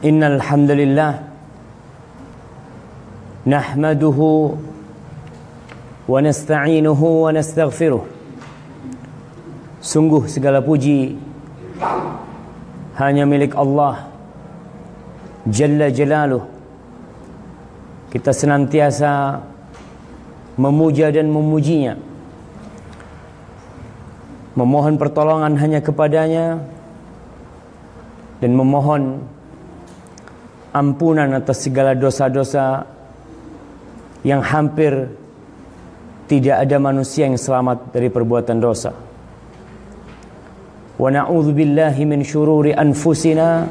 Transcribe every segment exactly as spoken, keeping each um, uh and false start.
Innal hamdalillah nahmaduhu wa nasta'inuhu wa nastaghfiruh. Sungguh segala puji hanya milik Allah Jalla Jalaluh. Kita senantiasa memuja dan memujinya, memohon pertolongan hanya kepadanya, dan memohon ampunan atas segala dosa-dosa yang hampir tidak ada manusia yang selamat dari perbuatan dosa. Wa na'udzu billahi min syururi anfusina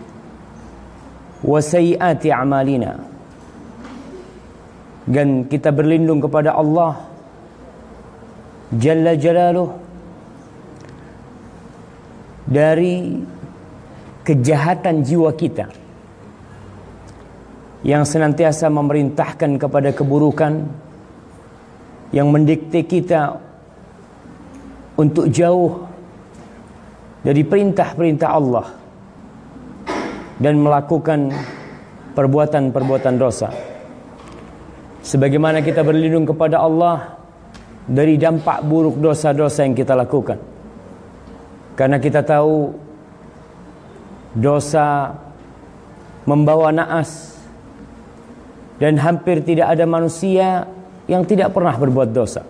wa sayyiati a'malina. Dan kita berlindung kepada Allah Jalla Jalaluh dari kejahatan jiwa kita yang senantiasa memerintahkan kepada keburukan, yang mendikte kita untuk jauh dari perintah-perintah Allah dan melakukan perbuatan-perbuatan dosa. Sebagaimana kita berlindung kepada Allah dari dampak buruk dosa-dosa yang kita lakukan. Karena kita tahu dosa membawa naas, dan hampir tidak ada manusia yang tidak pernah berbuat dosa.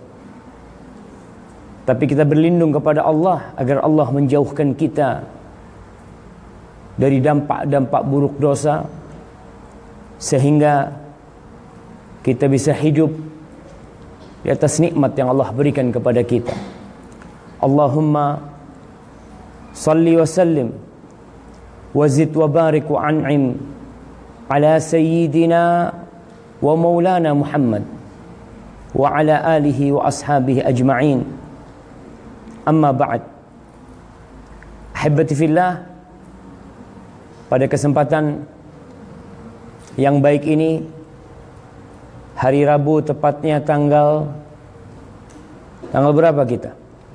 Tapi kita berlindung kepada Allah agar Allah menjauhkan kita dari dampak-dampak buruk dosa, sehingga kita bisa hidup di atas nikmat yang Allah berikan kepada kita. Allahumma salli wa sallim wa zid wa barik wa an'im ala sayyidina wa maulana Muhammad wa ala alihi wa ashabihi ajma'in. Amma ba'd. Ahibbati fillah, pada kesempatan yang baik ini, hari Rabu, tepatnya tanggal Tanggal berapa kita?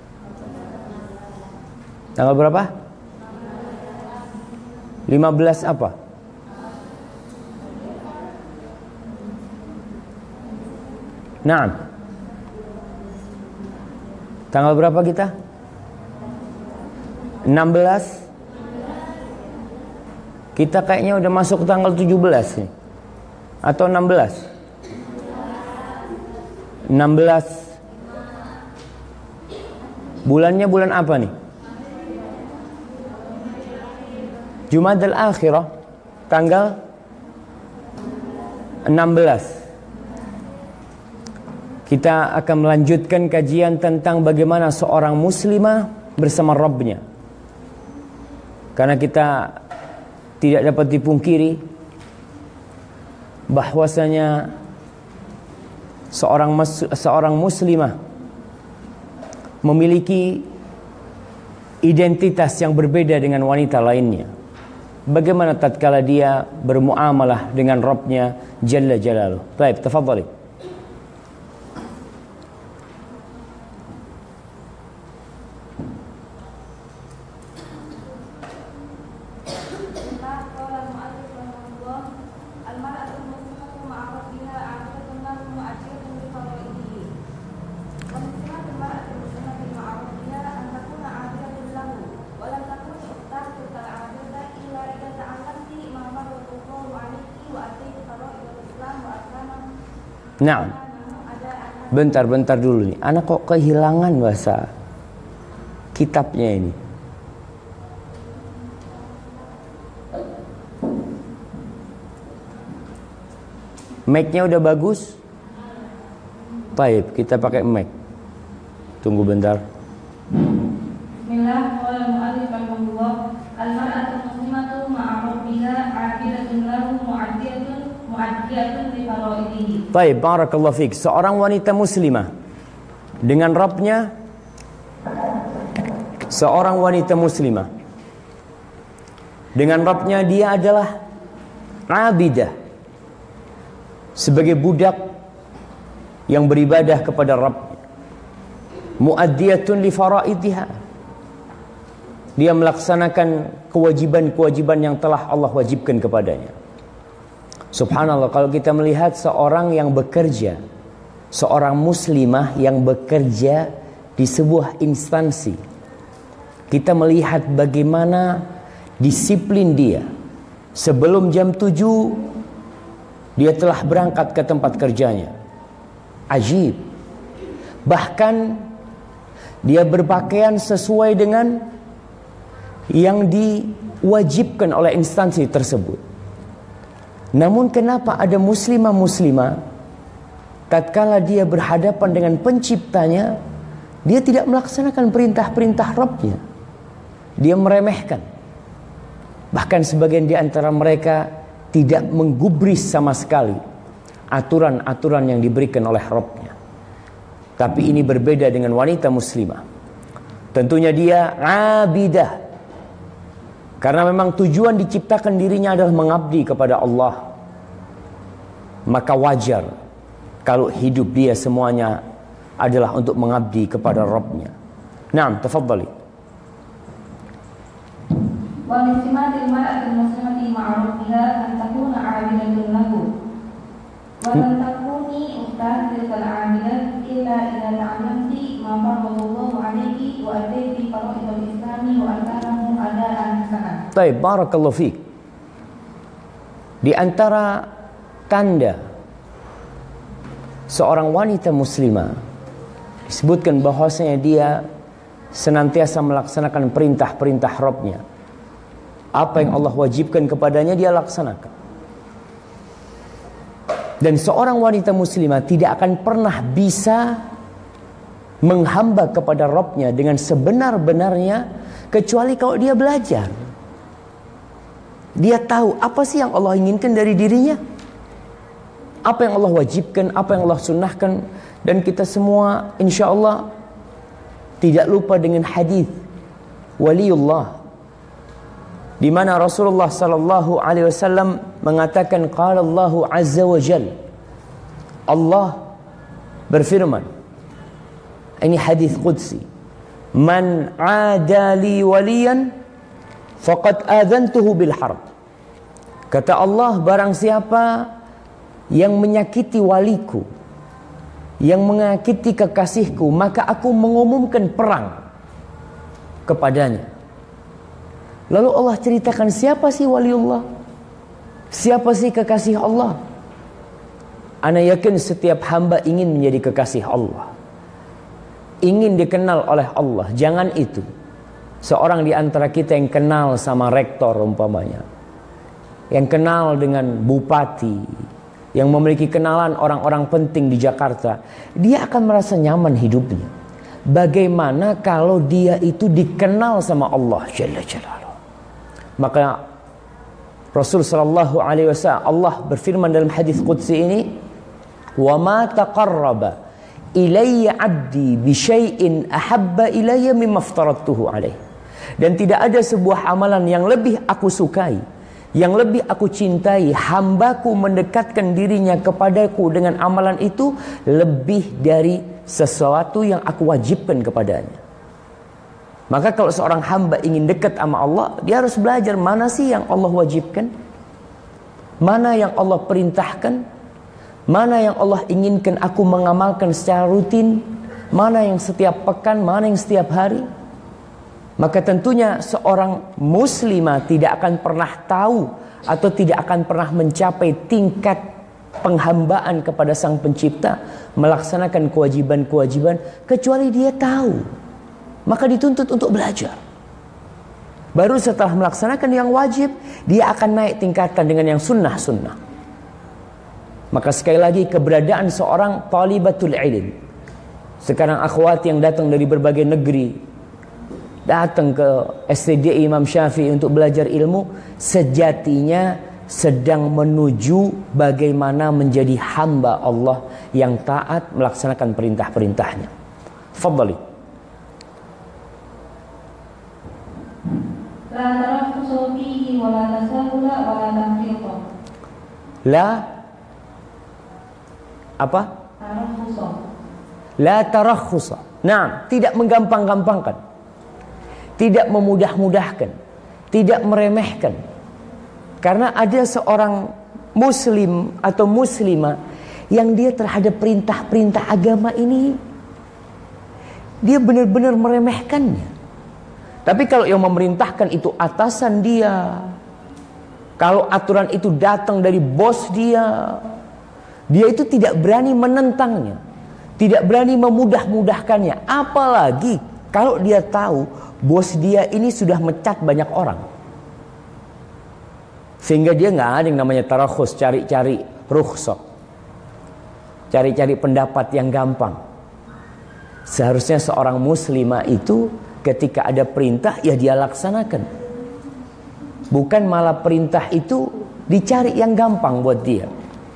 Tanggal berapa? lima belas apa? Naam. Tanggal berapa kita? enam belas. Kita kayaknya udah masuk tanggal tujuh belas nih. Atau enam belas? enam belas. Bulannya bulan apa nih? Jumadal Akhirah, tanggal enam belas. Kita akan melanjutkan kajian tentang bagaimana seorang muslimah bersama Rabbnya. Karena kita tidak dapat dipungkiri bahwasanya seorang seorang muslimah memiliki identitas yang berbeda dengan wanita lainnya. Bagaimana tatkala dia bermuamalah dengan Rabbnya Jalla Jalaluh. Baik, tafadhali. Nah, bentar-bentar dulu nih. Anak kok kehilangan bahasa kitabnya ini. Mic-nya udah bagus? Baik, kita pakai mic. Tunggu bentar. Bismillahirrahmanirrahim. Al-mar'atu muslimatu ma'a rabbiha 'abidatun lahu mu'addiyatun mu'addiyatun li faraidihi. Baik, barakallahu fiik. Seorang wanita muslimah dengan Rabbnya, seorang wanita muslimah dengan Rabbnya, dia adalah abidah, sebagai budak yang beribadah kepada Rabb. Mu'addiyatun li faraidiha, dia melaksanakan kewajiban-kewajiban yang telah Allah wajibkan kepadanya. Subhanallah, kalau kita melihat seorang yang bekerja, seorang muslimah yang bekerja di sebuah instansi, kita melihat bagaimana disiplin dia. Sebelum jam tujuh dia telah berangkat ke tempat kerjanya. Ajib. Bahkan dia berpakaian sesuai dengan yang diwajibkan oleh instansi tersebut. Namun kenapa ada muslimah-muslimah tatkala dia berhadapan dengan penciptanya, dia tidak melaksanakan perintah-perintah Rabbnya. Dia meremehkan. Bahkan sebagian di antara mereka tidak menggubris sama sekali aturan-aturan yang diberikan oleh Rabbnya. Tapi ini berbeda dengan wanita muslimah. Tentunya dia abidah, karena memang tujuan diciptakan dirinya adalah mengabdi kepada Allah. Maka wajar kalau hidup dia semuanya adalah untuk mengabdi kepada Rabbnya. Naam, tafadhali. Wa min simatil mar'atil muslimati ma'a rabbiha an takuna 'abidatun lahu. Wa lam takuni ustaz tilkal 'abidat illa idza ta'lamti ma faradallahu 'alayki wa ataiti faraidal islami wa arkanahu adaan hasanan. Baik, barakallahu fiik. Di antara tanda seorang wanita muslimah disebutkan bahwasanya dia senantiasa melaksanakan perintah-perintah Rabbnya. Apa yang Allah wajibkan kepadanya dia laksanakan. Dan seorang wanita muslimah tidak akan pernah bisa menghamba kepada Rabbnya dengan sebenar-benarnya kecuali kalau dia belajar. Dia tahu apa sih yang Allah inginkan dari dirinya, apa yang Allah wajibkan, apa yang Allah sunnahkan. Dan kita semua insya Allah tidak lupa dengan hadis waliullah, di mana Rasulullah sallallahu alaihi wasallam mengatakan qala Allahu azza wa jalla, Allah berfirman, ini hadis qudsi, man adali waliyan faqad adzantuhu bil harb. Kata Allah, barang siapa yang menyakiti waliku, yang menyakiti kekasihku, maka aku mengumumkan perang kepadanya. Lalu Allah ceritakan siapa sih waliullah, siapa sih kekasih Allah. Ana yakin setiap hamba ingin menjadi kekasih Allah, ingin dikenal oleh Allah. Jangan itu seorang di antara kita yang kenal sama rektor umpamanya, yang kenal dengan bupati, yang memiliki kenalan orang-orang penting di Jakarta, dia akan merasa nyaman hidupnya. Bagaimana kalau dia itu dikenal sama Allah Jalla Jalaluhu? Maka Rasul sallallahu alaihi wasallam, Allah berfirman dalam hadis qudsi ini, "Wa ma taqarraba ilayya 'abdi bi syai'in ahabba ilayya mimma aftaradtuhu alaihi." Dan tidak ada sebuah amalan yang lebih aku sukai, yang lebih aku cintai, hambaku mendekatkan dirinya kepadaku dengan amalan itu lebih dari sesuatu yang aku wajibkan kepadanya. Maka kalau seorang hamba ingin dekat sama Allah, dia harus belajar mana sih yang Allah wajibkan, mana yang Allah perintahkan, mana yang Allah inginkan aku mengamalkan secara rutin, mana yang setiap pekan, mana yang setiap hari. Maka tentunya seorang muslimah tidak akan pernah tahu atau tidak akan pernah mencapai tingkat penghambaan kepada Sang Pencipta, melaksanakan kewajiban-kewajiban, kecuali dia tahu. Maka dituntut untuk belajar. Baru setelah melaksanakan yang wajib, dia akan naik tingkatan dengan yang sunnah-sunnah. Maka sekali lagi, keberadaan seorang talibatul ilm, sekarang akhwat yang datang dari berbagai negeri, datang ke S T D I Imam Syafi'i untuk belajar ilmu, sejatinya sedang menuju bagaimana menjadi hamba Allah yang taat melaksanakan perintah-perintahnya. Fadhali. La taraffusu fihi wa la tasahula wa la tafriqa. La apa? Taraffusu. La tarakhusa. Nah, tidak menggampang-gampangkan. tidak memudah-mudahkan, tidak meremehkan. Karena ada seorang muslim atau muslimah yang dia terhadap perintah-perintah agama ini dia benar-benar meremehkannya. Tapi kalau yang memerintahkan itu atasan dia, kalau aturan itu datang dari bos dia, dia itu tidak berani menentangnya, tidak berani memudah-mudahkannya. Apalagi kalau dia tahu bos dia ini sudah mecat banyak orang, sehingga dia nggak ada yang namanya tarakhus, cari-cari rukhsah, cari-cari pendapat yang gampang. Seharusnya seorang muslimah itu ketika ada perintah ya dia laksanakan, bukan malah perintah itu dicari yang gampang buat dia.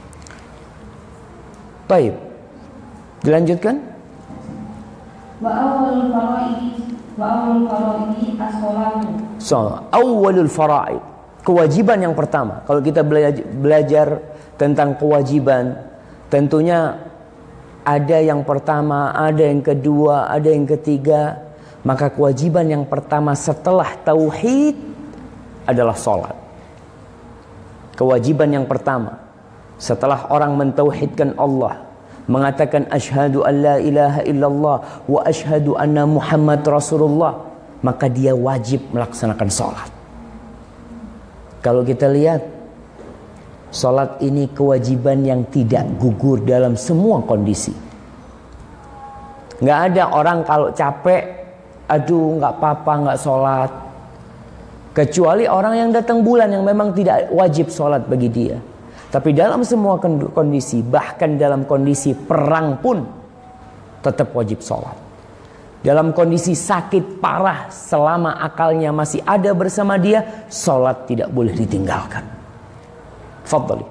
Baik, dilanjutkan. Wa awwalul faraidi wa awwalul faraidi as-shalatu. So, awwalul faraid, kewajiban yang pertama. Kalau kita belajar, belajar tentang kewajiban, tentunya ada yang pertama, ada yang kedua, ada yang ketiga. Maka kewajiban yang pertama setelah tauhid adalah sholat. Kewajiban yang pertama setelah orang mentauhidkan Allah, mengatakan asyhadu an la ilaha illallah wa asyhadu anna Muhammad Rasulullah, maka dia wajib melaksanakan sholat. Kalau kita lihat, sholat ini kewajiban yang tidak gugur dalam semua kondisi. Nggak ada orang kalau capek, aduh nggak apa-apa nggak sholat. Kecuali orang yang datang bulan yang memang tidak wajib sholat bagi dia. Tapi dalam semua kondisi, bahkan dalam kondisi perang pun tetap wajib sholat. Dalam kondisi sakit parah, selama akalnya masih ada bersama dia, sholat tidak boleh ditinggalkan. Fadhali.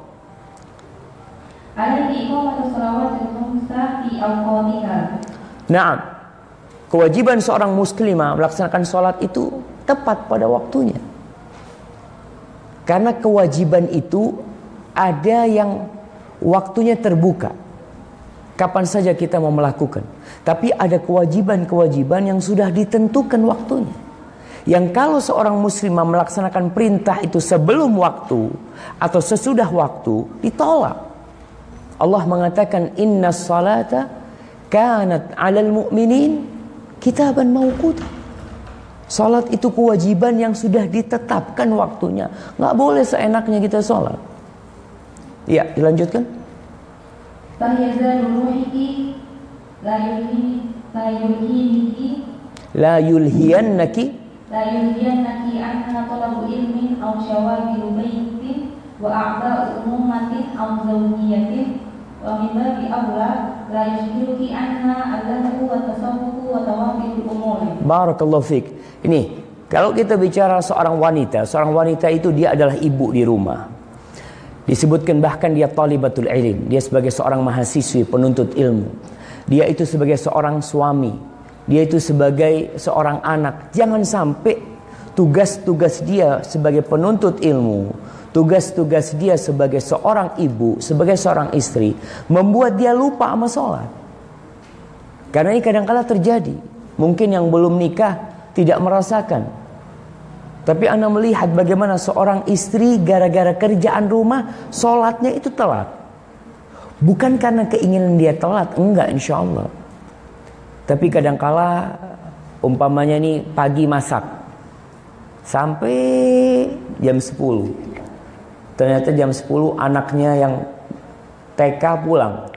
Naam. Kewajiban seorang muslimah melaksanakan sholat itu tepat pada waktunya. Karena kewajiban itu ada yang waktunya terbuka, kapan saja kita mau melakukan. Tapi ada kewajiban-kewajiban yang sudah ditentukan waktunya, yang kalau seorang muslimah melaksanakan perintah itu sebelum waktu atau sesudah waktu, ditolak. Allah mengatakan innas salata kanat 'alal mu'minin kitaban mauquta. Salat itu kewajiban yang sudah ditetapkan waktunya. Nggak boleh seenaknya kita salat. Ya, dilanjutkan. La yulhiyannaki La yulhiyannaki anna talabu ilmin aw syawagilu baitin wa a'da'u ummatin aw zawjiyatin wa min babi awla la yushkiruki anna allahu wa tasawwufu wa tawafil umuri. Barakallahu fiik. Ini kalau kita bicara seorang wanita, seorang wanita itu dia adalah ibu di rumah. Disebutkan bahkan dia talibatul ilm, dia sebagai seorang mahasiswi penuntut ilmu. Dia itu sebagai seorang suami, dia itu sebagai seorang anak. Jangan sampai tugas-tugas dia sebagai penuntut ilmu, tugas-tugas dia sebagai seorang ibu, sebagai seorang istri, membuat dia lupa sama sholat. Karena ini kadang-kala terjadi. Mungkin yang belum nikah tidak merasakan. Tapi Anda melihat bagaimana seorang istri gara-gara kerjaan rumah, sholatnya itu telat. Bukan karena keinginan dia telat, enggak, insya Allah. Tapi kadang-kala umpamanya nih pagi masak sampai jam sepuluh. Ternyata jam sepuluh anaknya yang T K pulang,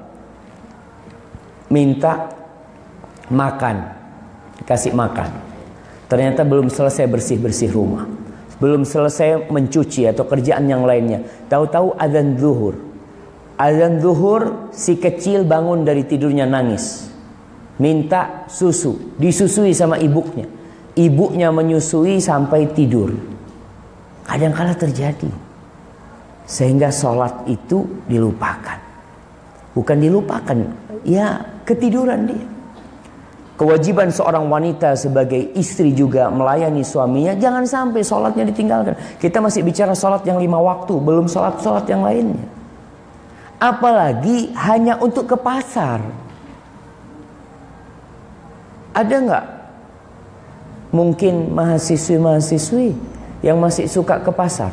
minta makan, kasih makan. Ternyata belum selesai bersih-bersih rumah, belum selesai mencuci atau kerjaan yang lainnya. Tahu-tahu azan zuhur. Azan zuhur, si kecil bangun dari tidurnya nangis, minta susu, disusui sama ibunya. Ibunya menyusui sampai tidur. Kadang-kala terjadi, sehingga sholat itu dilupakan. Bukan dilupakan, ya ketiduran dia. Kewajiban seorang wanita sebagai istri juga melayani suaminya. Jangan sampai sholatnya ditinggalkan. Kita masih bicara sholat yang lima waktu, belum sholat-sholat yang lainnya. Apalagi hanya untuk ke pasar. Ada nggak mungkin mahasiswi-mahasiswi yang masih suka ke pasar.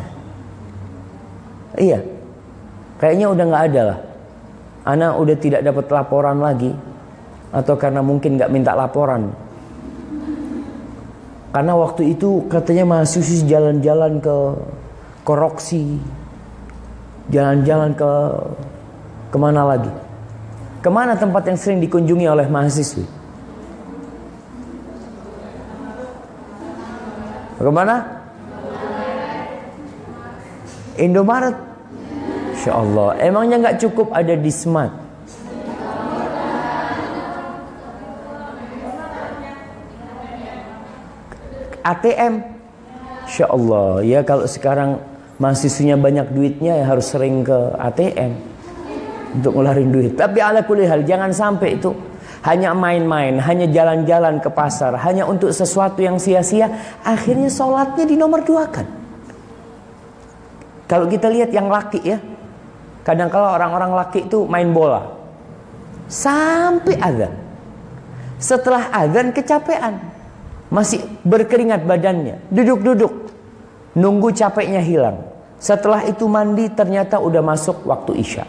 Iya, kayaknya udah nggak ada lah. Ana udah tidak dapat laporan lagi, atau karena mungkin nggak minta laporan. Karena waktu itu katanya mahasiswa jalan-jalan ke Koroksi, jalan-jalan ke kemana lagi? Kemana tempat yang sering dikunjungi oleh mahasiswi? Kemana? Indomaret. Insya Allah. Emangnya nggak cukup ada di Smart? A T M. Insya Allah. Ya kalau sekarang mahasiswinya banyak duitnya ya harus sering ke A T M untuk ngeluarin duit. Tapi ala kulli hal jangan sampai itu hanya main-main, hanya jalan-jalan ke pasar, hanya untuk sesuatu yang sia-sia. Akhirnya sholatnya di nomor dua kan. Kalau kita lihat yang laki ya, kadang-kala orang-orang laki itu main bola sampai azan. Setelah azan kecapean, masih berkeringat badannya, duduk-duduk nunggu capeknya hilang. Setelah itu mandi, ternyata udah masuk waktu isya.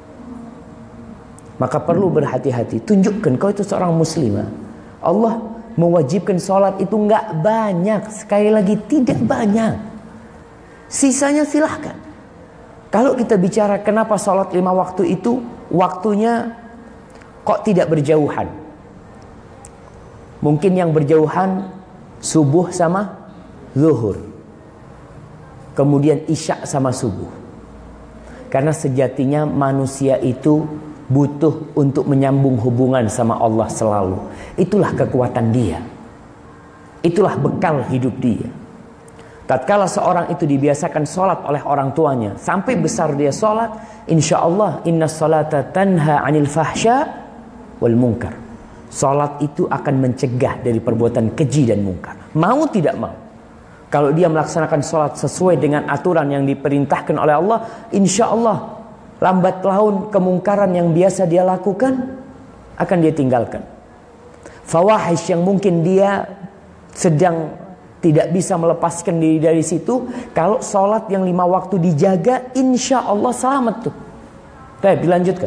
Maka perlu berhati-hati. Tunjukkan kau itu seorang muslimah. Allah mewajibkan sholat itu nggak banyak. Sekali lagi tidak banyak. Sisanya silahkan. Kalau kita bicara kenapa sholat lima waktu itu waktunya kok tidak berjauhan. Mungkin yang berjauhan subuh sama zuhur. Kemudian isya sama subuh. Karena sejatinya manusia itu butuh untuk menyambung hubungan sama Allah selalu. Itulah kekuatan dia. Itulah bekal hidup dia. Tatkala seorang itu dibiasakan sholat oleh orang tuanya, sampai besar dia sholat, insya Allah inna sholata tanha anil fahsya wal munkar. Sholat itu akan mencegah dari perbuatan keji dan munkar. Mau tidak mau. Kalau dia melaksanakan sholat sesuai dengan aturan yang diperintahkan oleh Allah, insya Allah lambat laun kemungkaran yang biasa dia lakukan akan dia tinggalkan. Fawahish yang mungkin dia sedang tidak bisa melepaskan diri dari situ, kalau sholat yang lima waktu dijaga, insya Allah selamat tuh. Baik, dilanjutkan.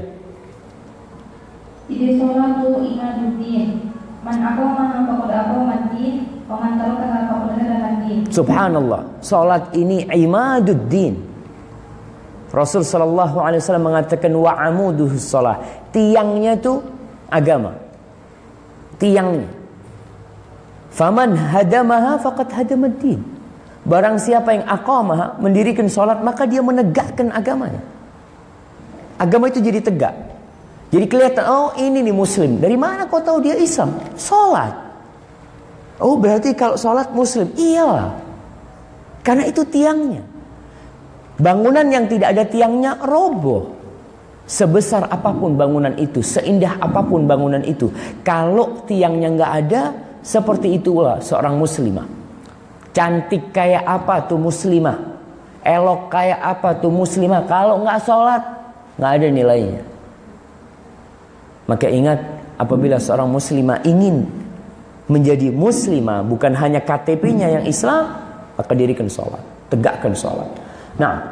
Jadi sholat itu imaduddin. Man aqama faqad aqamaddin, wa man tarakaha faqad tarakaddin. Subhanallah, sholat ini imaduddin. Rasul sallallahu alaihi wasallam mengatakan wa amuduhus shalah. Tiangnya itu agama. Tiangnya. Faman hadamaha faqad hadamaddin. Barang siapa yang aqamaha, mendirikan salat, maka dia menegakkan agamanya. Agama itu jadi tegak. Jadi kelihatan, oh ini nih muslim. Dari mana kau tahu dia Islam? Salat. Oh berarti kalau salat muslim. Iyalah. Karena itu tiangnya. Bangunan yang tidak ada tiangnya roboh. Sebesar apapun bangunan itu, seindah apapun bangunan itu, kalau tiangnya nggak ada, seperti itulah seorang muslimah. Cantik kayak apa tuh muslimah, elok kayak apa tuh muslimah, kalau nggak sholat nggak ada nilainya. Maka ingat, apabila seorang muslimah ingin menjadi muslimah, bukan hanya K T P-nya yang Islam, maka dirikan sholat, tegakkan sholat. Nah,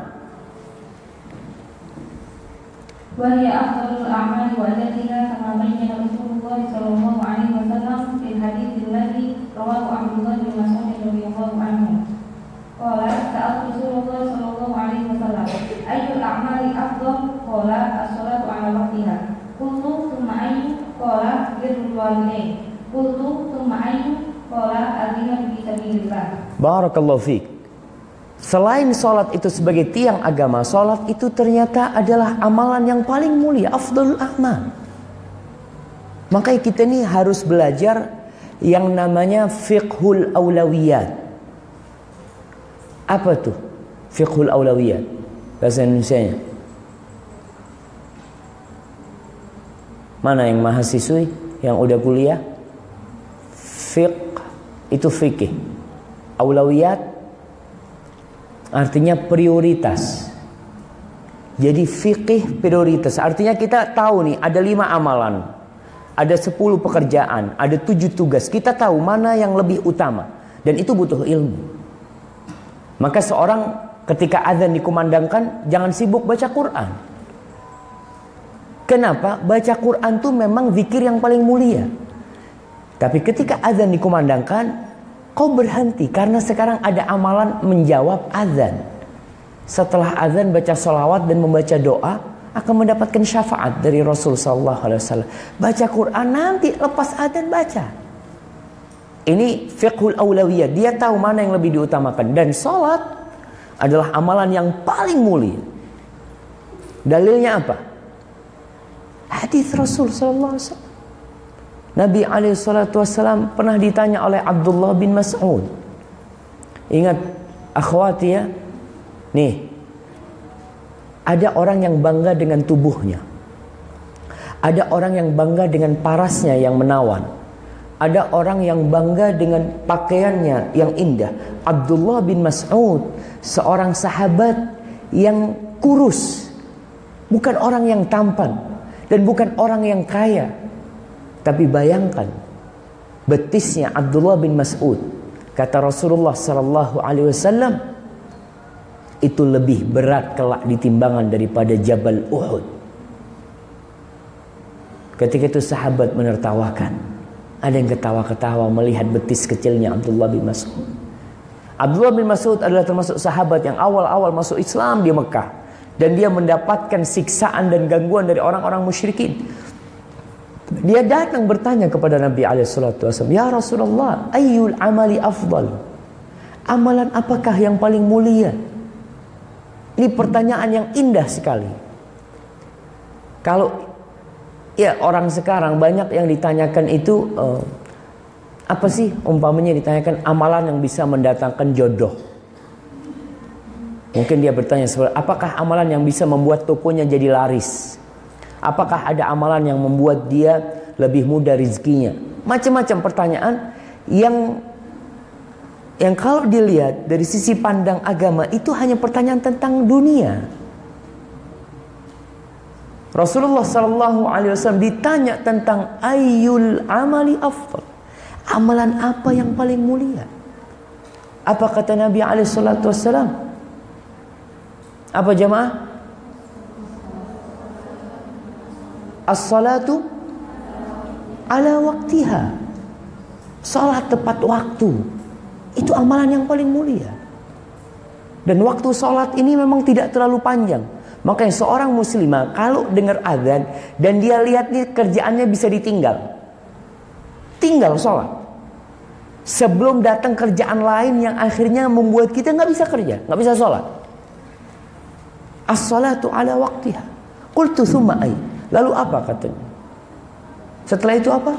وهي أفضل الأعمال وأجلها كما بين رسول الله صلى الله عليه وسلم في الحديث الذي رواه عبد الله بن مسعود رضي الله عنه قال سألت رسول الله صلى الله عليه وسلم أي الأعمال أفضل؟ قال الصلاة على وقتها. قلت ثم أي؟ قال بر الوالدين. قلت ثم أي؟ قال الجهاد في سبيل الله. Barakallahu fiik. Selain sholat itu sebagai tiang agama, sholat itu ternyata adalah amalan yang paling mulia, afdalul a'mal. Maka kita ini harus belajar yang namanya fiqhul aulawiyat. Apa tuh fiqhul aulawiyat? Bahasa Indonesianya. Mana yang mahasiswi, yang udah kuliah? Fiqh itu fikih. Aulawiyat artinya prioritas. Jadi fikih prioritas. Artinya kita tahu nih ada lima amalan, ada sepuluh pekerjaan, ada tujuh tugas. Kita tahu mana yang lebih utama. Dan itu butuh ilmu. Maka seorang ketika azan dikumandangkan, jangan sibuk baca Quran. Kenapa? Baca Quran itu memang zikir yang paling mulia. Tapi ketika azan dikumandangkan, kau berhenti karena sekarang ada amalan menjawab azan. Setelah azan baca sholawat dan membaca doa akan mendapatkan syafaat dari Rasul sallallahu alaihi wasallam. Baca Quran nanti lepas azan baca. Ini fiqhul aulawiyah. Dia tahu mana yang lebih diutamakan. Dan sholat adalah amalan yang paling mulia. Dalilnya apa? Hadis Rasul sallallahu alaihi wasallam. Nabi alaihi salatu wasallam pernah ditanya oleh Abdullah bin Mas'ud. Ingat akhwati ya. Nih. Ada orang yang bangga dengan tubuhnya. Ada orang yang bangga dengan parasnya yang menawan. Ada orang yang bangga dengan pakaiannya yang indah. Abdullah bin Mas'ud, seorang sahabat yang kurus, bukan orang yang tampan dan bukan orang yang kaya. Tapi bayangkan betisnya Abdullah bin Mas'ud. Kata Rasulullah sallallahu alaihi wasallam, itu lebih berat kelak di timbangan daripada Jabal Uhud. Ketika itu sahabat menertawakan. Ada yang ketawa-ketawa melihat betis kecilnya Abdullah bin Mas'ud. Abdullah bin Mas'ud adalah termasuk sahabat yang awal-awal masuk Islam di Mekah. Dan dia mendapatkan siksaan dan gangguan dari orang-orang musyrikin. Dia datang bertanya kepada Nabi alaihi salatu wasallam, "Ya Rasulullah, ayyul amali afdal?" Amalan apakah yang paling mulia? Ini pertanyaan yang indah sekali. Kalau ya orang sekarang banyak yang ditanyakan itu uh, apa sih umpamanya ditanyakan amalan yang bisa mendatangkan jodoh. Mungkin dia bertanya seperti apakah amalan yang bisa membuat tokonya jadi laris? Apakah ada amalan yang membuat dia lebih mudah rezekinya? Macam-macam pertanyaan yang yang kalau dilihat dari sisi pandang agama itu hanya pertanyaan tentang dunia. Rasulullah sallallahu alaihi wasallam ditanya tentang ayyul amali afdal. Amalan apa yang paling mulia? Apa kata Nabi alaihi salatu wasallam? Apa jemaah? As-salatu ala waktiha. Salat tepat waktu. Itu amalan yang paling mulia. Dan waktu salat ini memang tidak terlalu panjang. Makanya seorang muslimah kalau dengar azan dan dia lihat nih kerjaannya bisa ditinggal, tinggal sholat sebelum datang kerjaan lain yang akhirnya membuat kita nggak bisa kerja, nggak bisa sholat. As-salatu ala waktiha. Qultu tsumma ay. Lalu apa katanya? Setelah itu apa?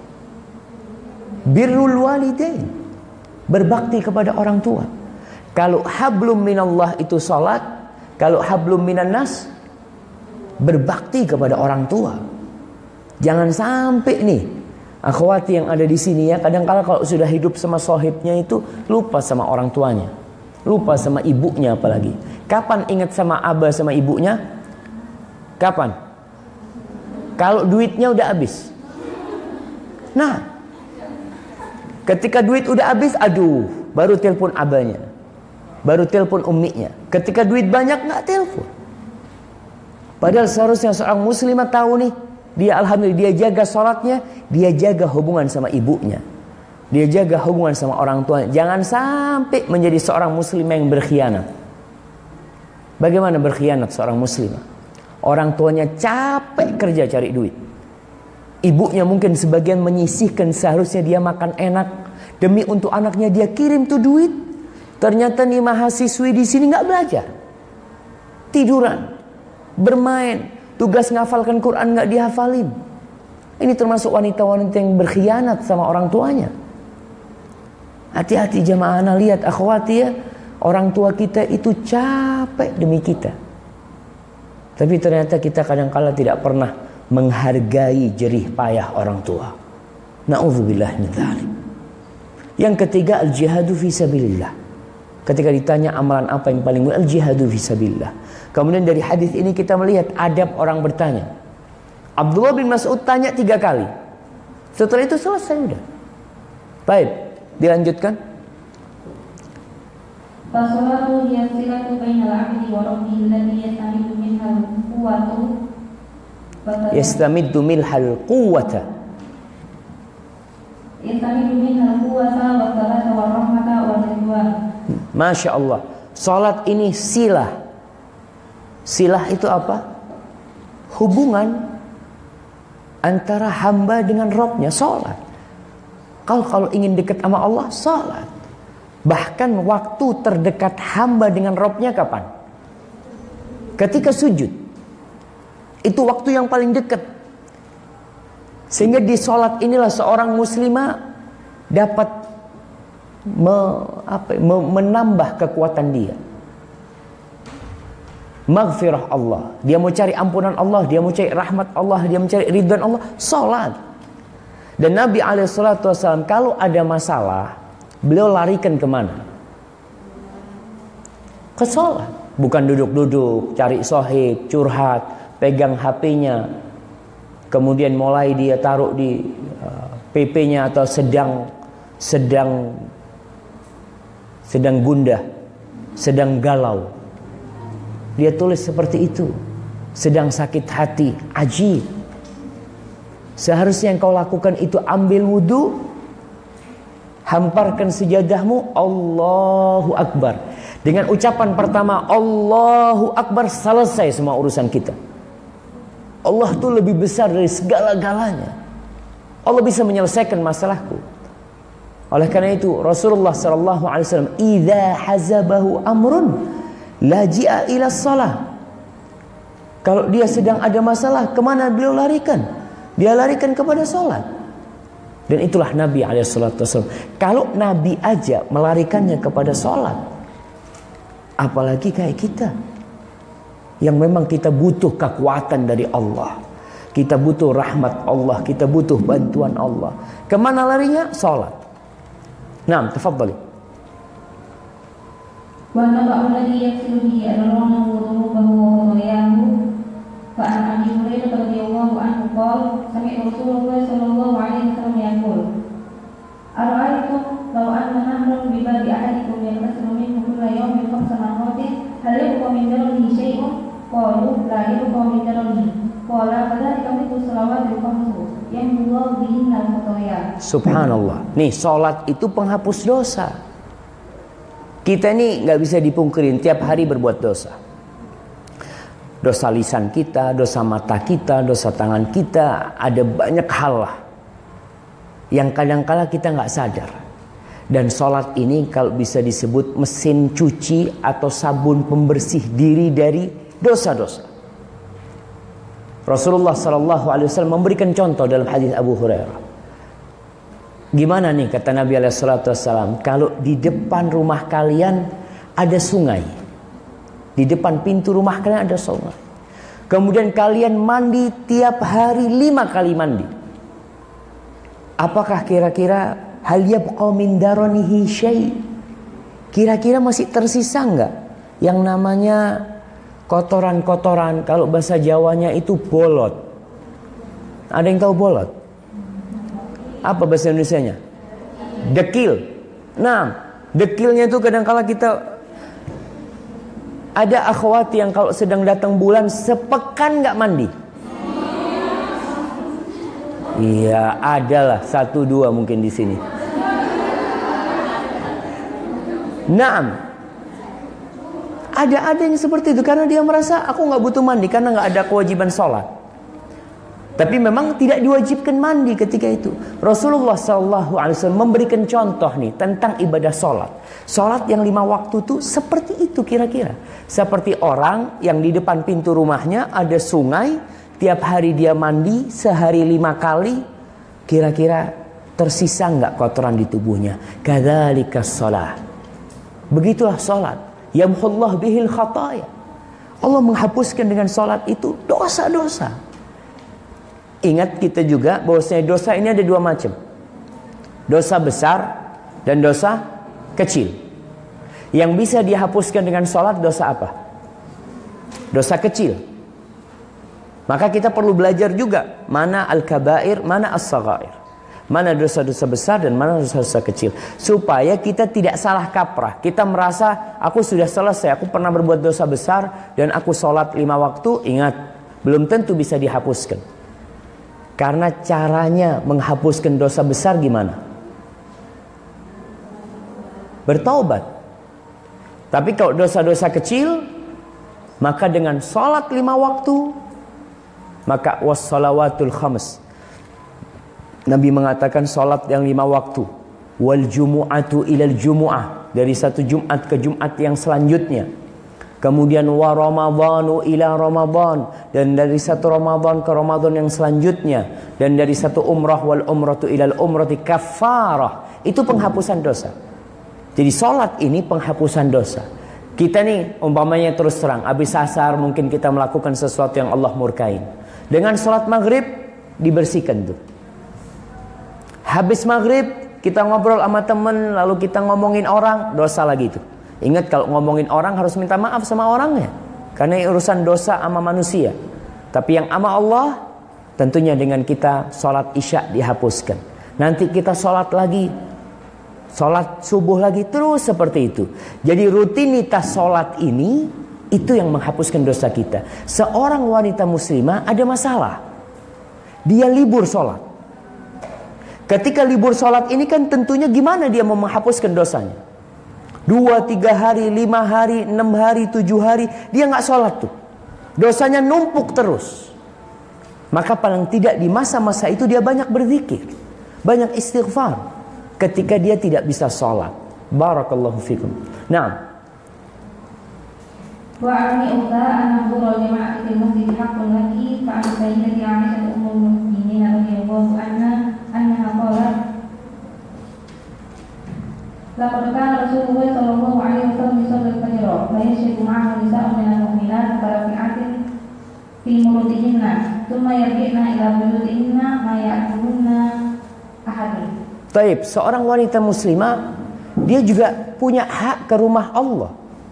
Birrul walidain. Berbakti kepada orang tua. Kalau hablum minallah itu sholat, kalau hablum minan nas, berbakti kepada orang tua. Jangan sampai nih akhwati yang ada di sini ya, kadang-kala kalau sudah hidup sama sohibnya itu lupa sama orang tuanya, lupa sama ibunya apalagi. Kapan ingat sama abah sama ibunya? Kapan? Kalau duitnya udah habis. Nah, ketika duit udah habis, aduh, baru telepon abahnya, baru telepon umminya. Ketika duit banyak nggak telepon. Padahal seharusnya seorang muslimah tahu nih, dia alhamdulillah dia jaga sholatnya, dia jaga hubungan sama ibunya, dia jaga hubungan sama orang tuanya. Jangan sampai menjadi seorang muslimah yang berkhianat. Bagaimana berkhianat seorang muslimah? Orang tuanya capek kerja cari duit. Ibunya mungkin sebagian menyisihkan, seharusnya dia makan enak. Demi untuk anaknya dia kirim tuh duit. Ternyata nih mahasiswi di sini nggak belajar, tiduran, bermain, tugas ngafalkan Quran nggak dihafalin. Ini termasuk wanita-wanita yang berkhianat sama orang tuanya. Hati-hati jamaah, ana lihat akhwati ya, orang tua kita itu capek demi kita. Tapi ternyata kita kadang-kala tidak pernah menghargai jerih payah orang tua. Na'udzubillah min dzalik. Yang ketiga, al-jihadu fi sabilillah. Ketika ditanya amalan apa yang paling mulia, al-jihadu fi sabilillah. Kemudian dari hadis ini kita melihat adab orang bertanya. Abdullah bin Mas'ud tanya tiga kali. Setelah itu selesai udah. Baik, dilanjutkan. Fasolatu hiya silatu bainal 'abdi wa rabbih allati yastamidu minha al-quwwatu Yastamiddu minhal quwwata Yastamidu minha al-quwwata wa thalatha wa rahmata wa ridwan. Masya Allah. Salat ini silah. Silah itu apa? Hubungan antara hamba dengan Rabbnya, salat. Kalau kalau ingin dekat sama Allah, salat. Bahkan waktu terdekat hamba dengan Rabbnya kapan? Ketika sujud. Itu waktu yang paling dekat. Sehingga di salat inilah seorang muslimah dapat me, apa, me, menambah kekuatan dia. Maghfirah Allah. Dia mau cari ampunan Allah, dia mau cari rahmat Allah, dia mau cari ridwan Allah, salat. Dan Nabi alaihi salatu wasallam kalau ada masalah, beliau larikan kemana? Ke salat. Bukan duduk-duduk, cari sohib, curhat, pegang H P-nya, kemudian mulai dia taruh di uh, P P-nya atau sedang sedang sedang gundah, sedang galau. Dia tulis seperti itu, sedang sakit hati. Ajib. Seharusnya yang kau lakukan itu ambil wudu, hamparkan sejadahmu, Allahu Akbar. Dengan ucapan pertama Allahu Akbar, selesai semua urusan kita. Allah itu lebih besar dari segala-galanya. Allah bisa menyelesaikan masalahku. Oleh karena itu Rasulullah sallallahu alaihi wasallam, "Idza hazabahu amrun laji'a ila shalah." Kalau dia sedang ada masalah, kemana beliau larikan? Dia larikan kepada salat. Dan itulah Nabi alaihi salatu wasallam. Kalau Nabi aja melarikannya kepada salat, apalagi kayak kita yang memang kita butuh kekuatan dari Allah, kita butuh rahmat Allah, kita butuh bantuan Allah. Kemana larinya? Salat. Naam, tafadhali. Wa naba'u alladhi yaksilu bihi adrona wa dhunubahu wa khatayahu. Fa an Abi Hurairah radhiyallahu anhu qala sami'tu Rasulullah sallallahu alaihi wasallam yaqul ara'aytum law anna nahran bi babi ahadikum yaghsilu minhu kulla yawmin khamsa marratin hal yabqa min daranihi shay'un? Qalu la yabqa min daranihi. Qala fadzalika mithlu salawatil khamsu yamhullahu bihinna al-khataya. Subhanallah. Nih, salat itu penghapus dosa. Kita ini nggak bisa dipungkirin tiap hari berbuat dosa. Dosa lisan kita, dosa mata kita, dosa tangan kita, ada banyak hal lah yang kadang-kala kita nggak sadar. Dan salat ini kalau bisa disebut mesin cuci atau sabun pembersih diri dari dosa-dosa. Rasulullah sallallahu alaihi wasallam memberikan contoh dalam hadis Abu Hurairah. Gimana nih kata Nabi alaihi salatu wasallam, kalau di depan rumah kalian ada sungai. Di depan pintu rumah kalian ada sungai. Kemudian kalian mandi tiap hari lima kali mandi. Apakah kira-kira hal yabqa min daranihi syai'? Kira-kira masih tersisa enggak yang namanya kotoran-kotoran? Kalau bahasa Jawanya itu bolot. Ada yang tahu bolot? Apa bahasa Indonesianya? Dekil. Nah, dekilnya itu kadang-kala kita, ada akhwat yang kalau sedang datang bulan sepekan nggak mandi. Iya, adalah satu dua mungkin di sini. Naam. Ada ada yang seperti itu karena dia merasa aku nggak butuh mandi karena nggak ada kewajiban sholat. Tapi memang tidak diwajibkan mandi ketika itu. Rasulullah sallallahu alaihi wasallam memberikan contoh nih tentang ibadah sholat. Sholat yang lima waktu itu seperti itu kira-kira. Seperti orang yang di depan pintu rumahnya ada sungai, tiap hari dia mandi sehari lima kali, kira-kira tersisa nggak kotoran di tubuhnya? Kadzalika sholat. Begitulah sholat. Yamhullah bihil khataya. Allah menghapuskan dengan sholat itu dosa-dosa. Ingat kita juga bahwasanya dosa ini ada dua macam. Dosa besar dan dosa kecil. Yang bisa dihapuskan dengan sholat dosa apa? Dosa kecil. Maka kita perlu belajar juga mana al-kabair, mana as-saghair. Mana dosa-dosa besar dan mana dosa-dosa kecil. Supaya kita tidak salah kaprah. Kita merasa aku sudah selesai, aku pernah berbuat dosa besar dan aku sholat lima waktu. Ingat, belum tentu bisa dihapuskan. Karena caranya menghapuskan dosa besar gimana? Bertaubat. Tapi kalau dosa-dosa kecil, maka dengan sholat lima waktu, maka wassalawatul khams. Nabi mengatakan salat yang lima waktu. Wal jumu'atu ilal jumu'ah. Dari satu Jumat ke Jumat yang selanjutnya. Kemudian wa ramadhanu ila ramadhan. Dan dari satu Ramadan ke Ramadan yang selanjutnya. Dan dari satu umrah wal umratu ilal umrati kafarah. Itu penghapusan dosa. Jadi salat ini penghapusan dosa. Kita nih umpamanya terus terang. Habis asar mungkin kita melakukan sesuatu yang Allah murkain. Dengan salat maghrib dibersihkan tuh. Habis maghrib kita ngobrol sama temen, lalu kita ngomongin orang, dosa lagi itu. Ingat kalau ngomongin orang harus minta maaf sama orangnya, karena urusan dosa sama manusia. Tapi yang sama Allah, tentunya dengan kita sholat isya dihapuskan. Nanti kita sholat lagi, sholat subuh lagi, terus seperti itu. Jadi rutinitas sholat ini, itu yang menghapuskan dosa kita. Seorang wanita muslimah ada masalah, dia libur sholat. Ketika libur sholat ini kan tentunya gimana dia mau menghapuskan dosanya. Dua, tiga hari, lima hari, enam hari, tujuh hari. Dia nggak sholat tuh. Dosanya numpuk terus. Maka paling tidak di masa-masa itu dia banyak berzikir. Banyak istighfar. Ketika dia tidak bisa sholat. Barakallahu fikum. Nah. Wa'almi ukhta an-nahdur al-jama'ati fil masjid haqqun laki fa'an sayyidati Aisyah ummul mu'minin radhiyallahu anha annaha qalat laqad kana Rasulullah sallallahu alaihi wasallam yusalli al-fajr la yashhadu ma'ahu nisa'un minal mu'minat karafi'atin fi murutihinna thumma yarji'na ila buyutihinna ma ya'kulunna ahadun. Taib, seorang wanita muslimah dia juga punya hak ke rumah Allah.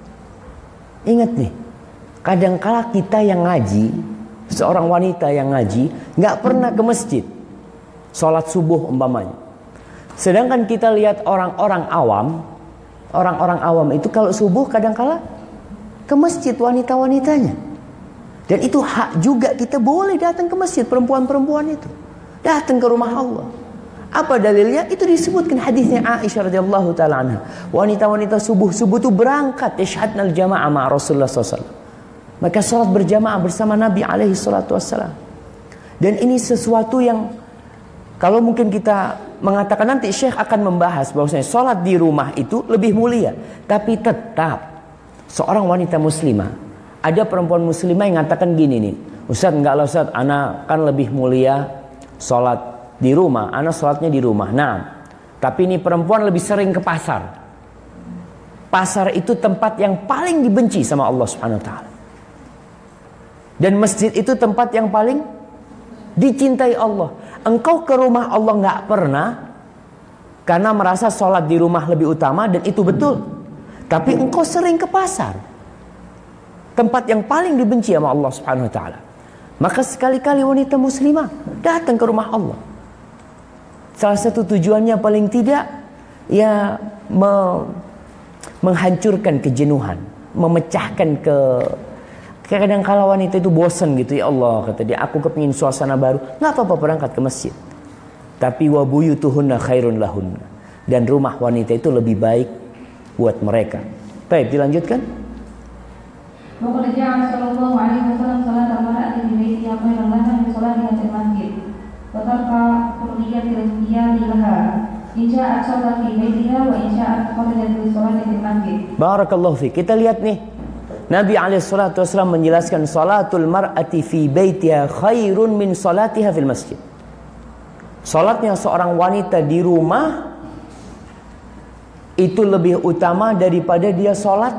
Ingat nih, kadangkala kita yang ngaji, seorang wanita yang ngaji, nggak pernah ke masjid, sholat subuh umpamanya. Sedangkan kita lihat orang-orang awam, orang-orang awam itu kalau subuh kadangkala ke masjid wanita-wanitanya. Dan itu hak juga, kita boleh datang ke masjid, perempuan-perempuan itu datang ke rumah Allah. Apa dalilnya? Itu disebutkan hadisnya Aisyah radhiyallahu taala anha. Wanita-wanita subuh-subuh itu berangkat yashhadnal jamaah ma Rasulullah sallallahu alaihi wasallam. Maka salat berjamaah bersama Nabi alaihi salatu wassalam. Dan ini sesuatu yang kalau mungkin kita mengatakan nanti Syekh akan membahas bahwasanya salat di rumah itu lebih mulia, tapi tetap seorang wanita muslimah, ada perempuan muslimah yang mengatakan gini nih, Ustaz enggak lah Ustaz, ana kan lebih mulia salat di rumah, anak sholatnya di rumah. Nah, tapi ini perempuan lebih sering ke pasar. Pasar itu tempat yang paling dibenci sama Allah Subhanahu wa taala. Dan masjid itu tempat yang paling dicintai Allah. Engkau ke rumah Allah nggak pernah karena merasa sholat di rumah lebih utama, dan itu betul. Tapi engkau sering ke pasar, tempat yang paling dibenci sama Allah Subhanahu wa taala. Maka sekali-kali wanita muslimah datang ke rumah Allah. Salah satu tujuannya paling tidak ya me, menghancurkan kejenuhan, memecahkan ke kadang-kala wanita itu bosan gitu, ya Allah kata dia, aku kepingin suasana baru, nggak apa-apa berangkat ke masjid. Tapi wa buyutuhunna khairun lahunna, dan rumah wanita itu lebih baik buat mereka. Baik, dilanjutkan. Maka ja'ala sallallahu alaihi wasallam salat al-mar'ati fi baitiha khairan laha min salatiha fil masjid. Wa tarka hurriyatil qiyam laha. In sya'at shalat fi baitiha wa in sya'at kharajat li salati fil masjid. Barakallahu fiik. Kita lihat nih, Nabi alaihi salatu wasallam menjelaskan salatul mar'ati fi baitiha khairun min salatiha fil masjid. Salatnya seorang wanita di rumah itu lebih utama daripada dia salat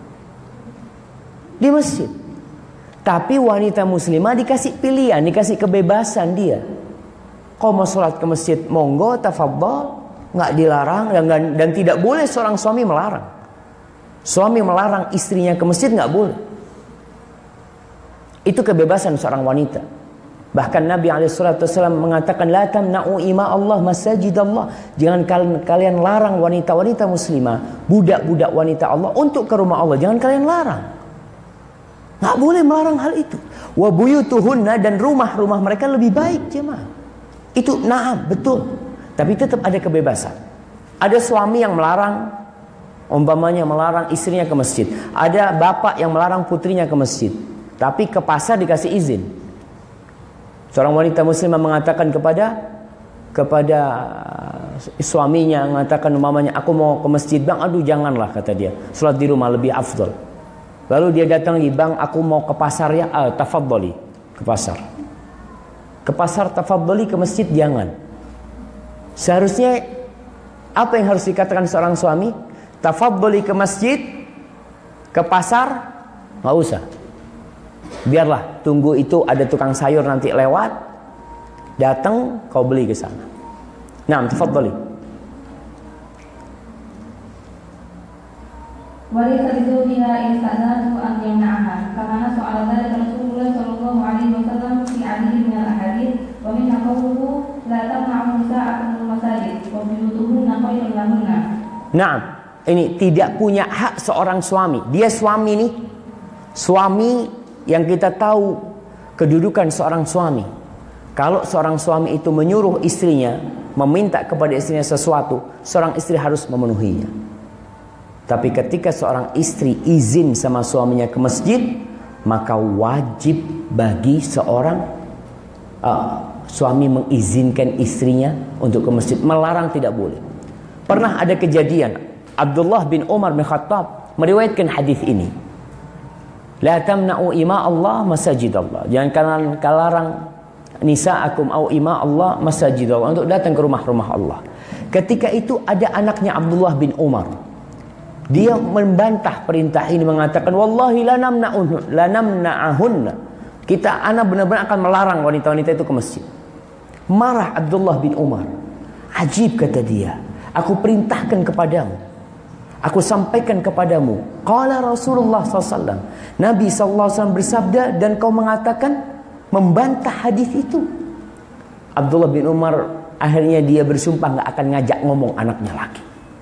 di masjid. Tapi wanita muslimah dikasih pilihan, dikasih kebebasan dia. Kau mau sholat ke masjid, monggo, tafadhol, nggak dilarang, dan, dan tidak boleh seorang suami melarang. Suami melarang istrinya ke masjid nggak boleh. Itu kebebasan seorang wanita. Bahkan Nabi alaihi salatu wasallam mengatakan, la tamna'u ima Allah masajid Allah. Jangan kalian, kalian larang wanita-wanita muslimah, budak-budak wanita Allah untuk ke rumah Allah. Jangan kalian larang. Nggak boleh melarang hal itu. Wa buyutuhunna, dan rumah-rumah mereka lebih baik, jemaah. Itu na'am, betul. Tapi tetap ada kebebasan. Ada suami yang melarang, umpamanya melarang istrinya ke masjid. Ada bapak yang melarang putrinya ke masjid. Tapi ke pasar dikasih izin. Seorang wanita muslimah mengatakan kepada kepada suaminya, mengatakan umpamanya, aku mau ke masjid bang. Aduh janganlah, kata dia, salat di rumah lebih afdal. Lalu dia datang lagi, bang aku mau ke pasar ya. Ah, tafadhali, ke pasar. Ke pasar tafadhali, ke masjid jangan. Seharusnya apa yang harus dikatakan seorang suami? Tafadhali ke masjid, ke pasar nggak usah. Biarlah, tunggu itu ada tukang sayur nanti lewat, datang kau beli ke sana. Naam, tafadhali. Walaysa lidzawjiha ista'zanu an yamna'aha, kama su'ala dzalika Rasulullah sallallahu alaihi wasallam fi 'adadihi min al-ahadits, wa minha qawluhu la tamna'u nisa'akum al-masajid wa buyutuhunna khairun lahunna. Naam, ini tidak punya hak seorang suami. Dia suami nih, suami yang kita tahu kedudukan seorang suami. Kalau seorang suami itu menyuruh istrinya, meminta kepada istrinya sesuatu, seorang istri harus memenuhinya. Tapi ketika seorang istri izin sama suaminya ke masjid, maka wajib bagi seorang uh, suami mengizinkan istrinya untuk ke masjid. Melarang tidak boleh. Pernah ada kejadian, Abdullah bin Umar bin Khattab meriwayatkan hadis ini. La tamna'u ima Allah masajid Allah. Jangan kalian larang nisa'akum au ima Allah masajid Allah, untuk datang ke rumah-rumah Allah. Ketika itu ada anaknya Abdullah bin Umar. Dia membantah perintah ini, mengatakan wallahi la namna'un la namna'ahunna. Kita anak benar-benar akan melarang wanita-wanita itu ke masjid. Marah Abdullah bin Umar. Ajib, kata dia. Aku perintahkan kepadamu, aku sampaikan kepadamu. Qala Rasulullah sallallahu alaihi wasallam. Nabi sallallahu alaihi wasallam bersabda, dan kau mengatakan, membantah hadis itu. Abdullah bin Umar akhirnya dia bersumpah nggak akan ngajak ngomong anaknya lagi.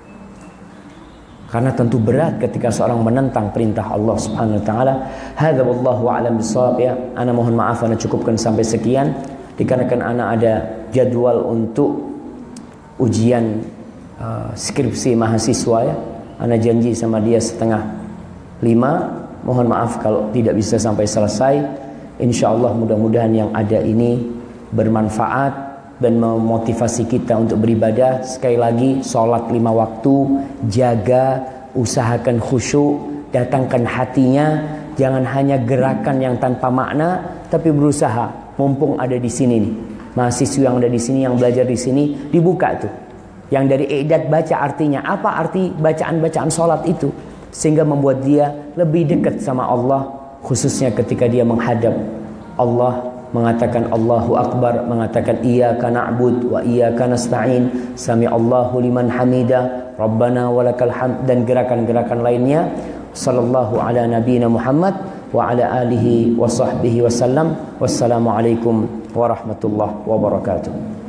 Karena tentu berat ketika seorang menentang perintah Allah Subhanahu wa taala. Hadza wallahu a'lam bissawab ya. Ana mohon maaf ana cukupkan sampai sekian dikarenakan ana ada jadwal untuk ujian uh, skripsi mahasiswa ya. Ana janji sama dia setengah lima. Mohon maaf kalau tidak bisa sampai selesai. Insyaallah mudah-mudahan yang ada ini bermanfaat dan memotivasi kita untuk beribadah. Sekali lagi, sholat lima waktu, jaga, usahakan khusyuk, datangkan hatinya. Jangan hanya gerakan yang tanpa makna, tapi berusaha. Mumpung ada di sini nih, mahasiswa yang ada di sini, yang belajar di sini, dibuka tuh. Yang dari i'dad baca artinya, apa arti bacaan-bacaan sholat itu, sehingga membuat dia lebih dekat sama Allah, khususnya ketika dia menghadap Allah. Mengatakan Allahu Akbar, mengatakan iyyaka na'bud wa iyyaka nasta'in, sami Allahu liman hamida, Rabbana walakal hamd, dan gerakan-gerakan lainnya. Sallallahu ala nabiyina Muhammad wa ala alihi wa sahbihi wasallam. Wassalamualaikum warahmatullahi wabarakatuh.